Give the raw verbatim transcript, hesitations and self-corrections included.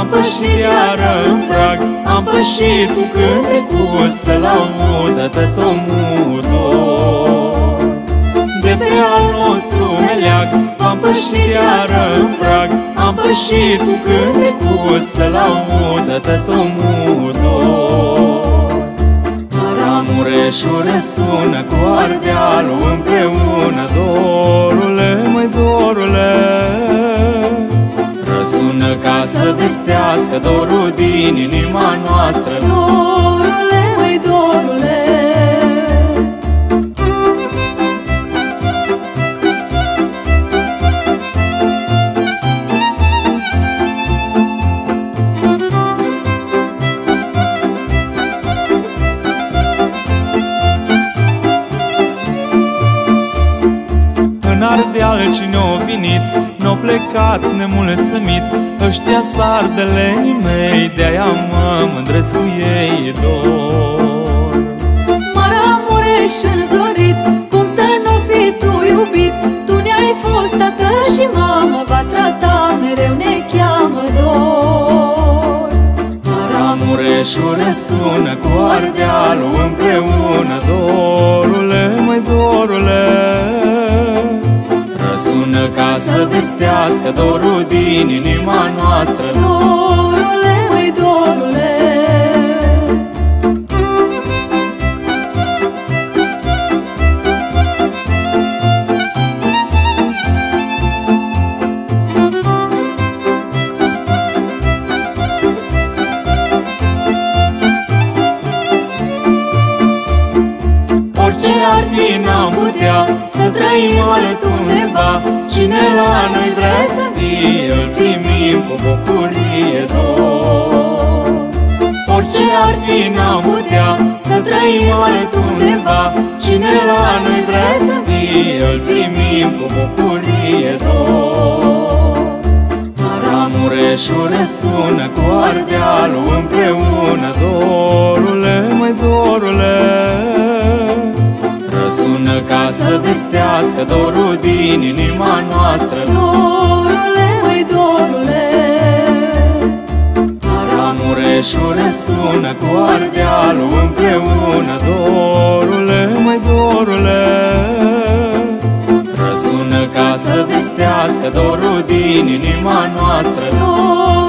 pășit iară în prag, am pășit cu cântecul să laudă tot omul tot. De pe al nostru meleag, am pășit iară în prag, am pășit cu cântecul să laudă tot omul tot. Maramureșul răsună cu Ardealul împreună, dorule, măi dorule, răsună ca să vestească dorul din inima noastră. Dorule, măi dorule, în Ardeal cine-o venit, n-o plecat nemulțumit, ăștia sardelenii mei, de-aia mă mândresc cu ei dor. Maramureș înflorit, cum să nu fii tu iubit? Tu ne-ai fost tată și mamă, va trata mereu ne cheamă dor. Maramureșul răsună cu Ardealul împreună, dorule, măi dorule, răsună ca să vestească dorul din inima noastră. Dorule, măi dorule, orice ar fi n-am putea să trăim altundeva, cine la noi vrea să vie, îl primim cu bucurie dor. Orice ar fi n-am putea să trăim altundeva, cine la noi vrea să vie, îl primim cu bucurie dor. Maramureșul răsună cu Ardealul împreună, dorule, măi dorule, răsună ca să vestească dorul din inima noastră. dorule, măi dorule, Maramureșul răsună cu Ardealul împreună, dorule, măi dorule, răsună ca să vestească dorul din inima noastră. dorule.